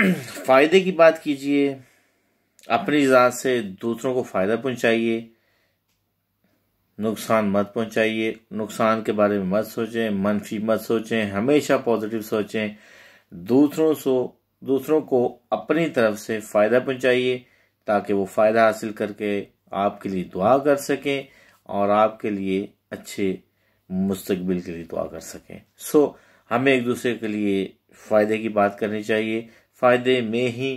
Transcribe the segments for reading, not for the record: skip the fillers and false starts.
फ़ायदे की बात कीजिए, अपनी ज़ात से दूसरों को फ़ायदा पहुंचाइए, नुकसान मत पहुंचाइए। नुकसान के बारे में मत सोचें, मनफी मत सोचें, हमेशा पॉजिटिव सोचें। दूसरों को अपनी तरफ से फ़ायदा पहुंचाइए ताकि वो फ़ायदा हासिल करके आपके लिए दुआ कर सकें और आपके लिए अच्छे मुस्तकबिल के लिए दुआ कर सकें। हमें एक दूसरे के लिए फ़ायदे की बात करनी चाहिए। फ़ायदे में ही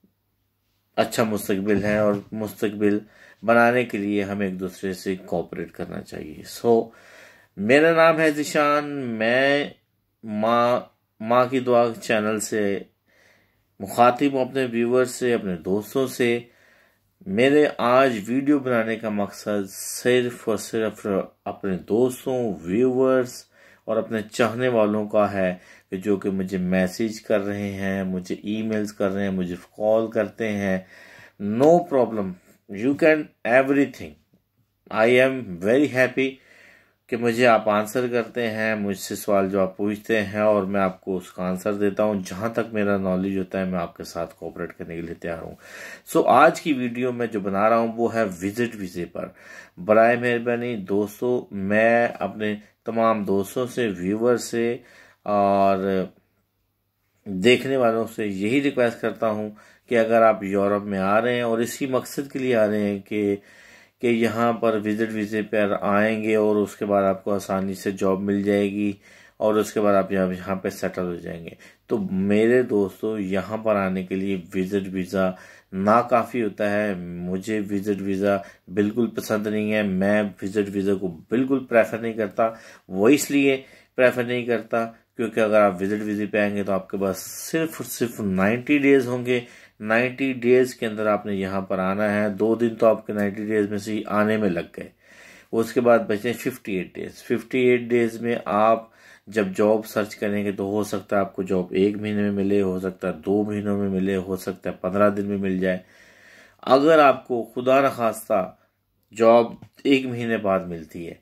अच्छा मुस्तकबिल है और मुस्तकबिल बनाने के लिए हमें एक दूसरे से कोऑपरेट करना चाहिए। मेरा नाम है ज़िशान। मैं माँ की दुआ चैनल से मुखातिब हूँ, अपने व्यूवर्स से, अपने दोस्तों से। मेरे आज वीडियो बनाने का मकसद सिर्फ और सिर्फ अपने दोस्तों, व्यूवर्स और अपने चाहने वालों का है कि जो कि मुझे मैसेज कर रहे हैं, मुझे ईमेल्स कर रहे हैं, मुझे कॉल करते हैं। No problem, you can everything. I am very happy कि मुझे आप आंसर करते हैं, मुझसे सवाल जो आप पूछते हैं और मैं आपको उसका आंसर देता हूं। जहां तक मेरा नॉलेज होता है मैं आपके साथ कोऑपरेट करने के लिए तैयार हूं। आज की वीडियो में जो बना रहा हूं वो है विजिट वीज़े पर। बराए मेहरबानी दोस्तों, मैं अपने तमाम दोस्तों से, व्यूवर से और देखने वालों से यही रिक्वेस्ट करता हूं कि अगर आप यूरोप में आ रहे हैं और इसी मकसद के लिए आ रहे हैं कि यहाँ पर विजिट वीज़े पर आएंगे और उसके बाद आपको आसानी से जॉब मिल जाएगी और उसके बाद आप यहाँ पे सेटल हो जाएंगे, तो मेरे दोस्तों यहाँ पर आने के लिए विजिट वीज़ा नाकाफ़ी होता है। मुझे विजिट वीज़ा बिल्कुल पसंद नहीं है। मैं विजिट वीज़ा को बिल्कुल प्रेफर नहीं करता। वो इसलिए प्रेफर नहीं करता क्योंकि अगर आप विजिट वीज़े पे आएंगे तो आपके पास सिर्फ 90 डेज होंगे। 90 डेज के अंदर आपने यहाँ पर आना है। 2 दिन तो आपके 90 डेज में से ही आने में लग गए। उसके बाद बचे 58 डेज। 58 डेज में आप जब जॉब सर्च करेंगे तो हो सकता है आपको जॉब 1 महीने में मिले, हो सकता है 2 महीनों में मिले, हो सकता है 15 दिन में मिल जाए। अगर आपको खुदा न खास्ता जॉब 1 महीने बाद मिलती है,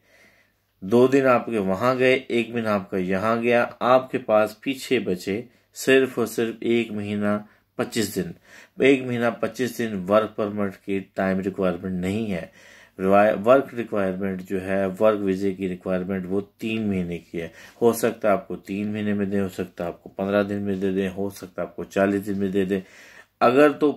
2 दिन आपके वहां गए, 1 महीना आपका यहाँ गया, आपके पास पीछे बचे सिर्फ और सिर्फ 1 महीना 25 दिन। 1 महीना 25 दिन वर्क परमिट की टाइम रिक्वायरमेंट नहीं है। वर्क रिक्वायरमेंट जो है, वर्क वीजे की रिक्वायरमेंट वो 3 महीने की है। हो सकता है आपको 3 महीने में दे, हो सकता है आपको 15 दिन में दे दें, हो सकता है आपको 40 दिन में दे दें। अगर तो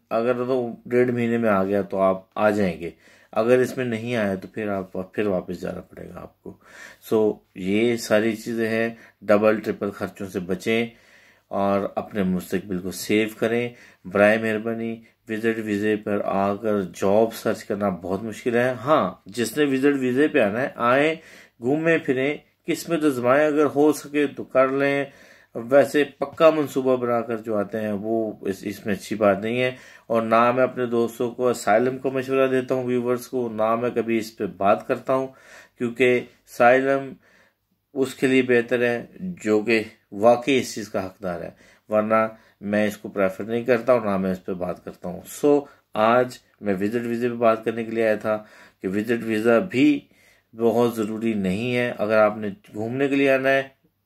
1.5 महीने में आ गया तो आप आ जाएंगे। अगर इसमें नहीं आया तो फिर वापस जाना पड़ेगा आपको। ये सारी चीज़ें हैं। डबल ट्रिपल खर्चों से बचें और अपने मुस्तकबिल को सेव करें। बराए मेहरबानी विजिट वीज़े पर आकर जॉब सर्च करना बहुत मुश्किल है। हाँ, जिसने विजिट वीज़े पे आना है आए, घूमें फिरें, किस्मत आजमाएं, अगर हो सके तो कर लें। वैसे पक्का मंसूबा बनाकर जो आते हैं वो इसमें अच्छी बात नहीं है। और ना मैं अपने दोस्तों को असाइलम को मशवरा देता हूँ, व्यूवर्स को, ना मैं कभी इस पे बात करता हूँ, क्योंकि असाइलम उसके लिए बेहतर है जो कि वाकई इस चीज़ का हकदार है, वरना मैं इसको प्रेफर नहीं करता और ना मैं इस पर बात करता हूँ। आज मैं विजिट वीज़े पे बात करने के लिए आया था कि विजिट वीज़ा भी बहुत ज़रूरी नहीं है। अगर आपने घूमने के लिए आना है,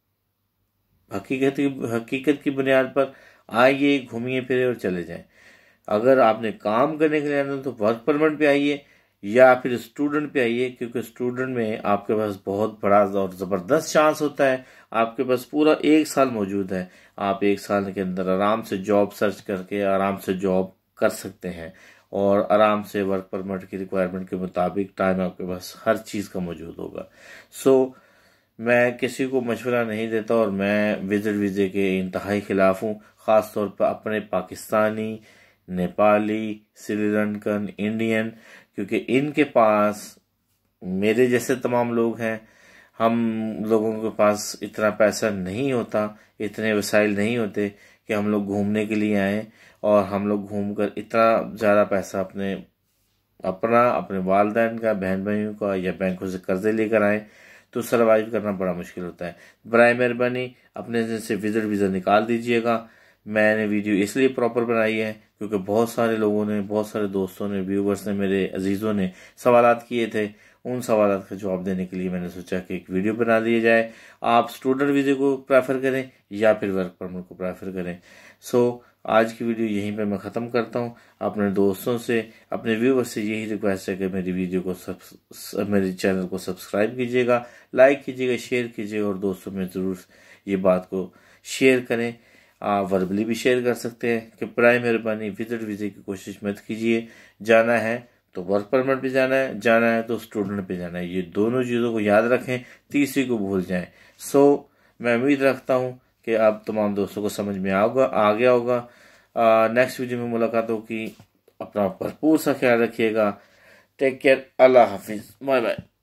हकीकत की बुनियाद पर आइए, घूमिए फिरे और चले जाएं। अगर आपने काम करने के लिए आना है तो वर्क परमिट पे आइए या फिर स्टूडेंट पे आइए, क्योंकि स्टूडेंट में आपके पास बहुत बड़ा और ज़बरदस्त चांस होता है। आपके पास पूरा 1 साल मौजूद है। आप 1 साल के अंदर आराम से जॉब सर्च करके आराम से जॉब कर सकते हैं और आराम से वर्क परमिट की रिक्वायरमेंट के मुताबिक टाइम आपके पास हर चीज़ का मौजूद होगा। मैं किसी को मशवरा नहीं देता और मैं विजिट वीज़े के इंतहाई खिलाफ हूँ। ख़ास तौर पर अपने पाकिस्तानी, नेपाली, श्रीलंकन, इंडियन, क्योंकि इनके पास मेरे जैसे तमाम लोग हैं। हम लोगों के पास इतना पैसा नहीं होता, इतने वसाइल नहीं होते कि हम लोग घूमने के लिए आएँ और हम लोग घूमकर इतना ज़्यादा पैसा अपने वालिदैन का, बहन भाइयों का या बैंकों से कर्जे लेकर आए तो सरवाइव करना बड़ा मुश्किल होता है। बराए मेहरबानी अपने से विजिट वीज़ा निकाल दीजिएगा। मैंने वीडियो इसलिए प्रॉपर बनाई है क्योंकि बहुत सारे लोगों ने, बहुत सारे दोस्तों ने, व्यूवर्स ने, मेरे अजीज़ों ने सवालात किए थे। उन सवालों का जवाब देने के लिए मैंने सोचा कि एक वीडियो बना दिया जाए। आप स्टूडेंट वीज़े को प्रेफर करें या फिर वर्क परमिट को प्रेफर करें। सो आज की वीडियो यहीं पे मैं ख़त्म करता हूँ। अपने दोस्तों से, अपने व्यूवर्स से यही रिक्वेस्ट है कि मेरी वीडियो को मेरे चैनल को सब्सक्राइब कीजिएगा, लाइक कीजिएगा, शेयर कीजिएगा और दोस्तों में ज़रूर ये बात को शेयर करें। आप वर्बली भी शेयर कर सकते हैं कि प्राइम मेहरबानी विजिट वीज़े की कोशिश मत कीजिए। जाना है तो वर्क परमिट पे जाना है तो स्टूडेंट पे जाना है। ये दोनों चीज़ों को याद रखें, तीसरी को भूल जाएं। सो मैं उम्मीद रखता हूँ कि आप तमाम दोस्तों को समझ में आ गया होगा। नेक्स्ट वीडियो में मुलाकात होगी। अपना भरपूर सा ख्याल रखिएगा। Take care. अल्लाह हाफिज़। Bye bye.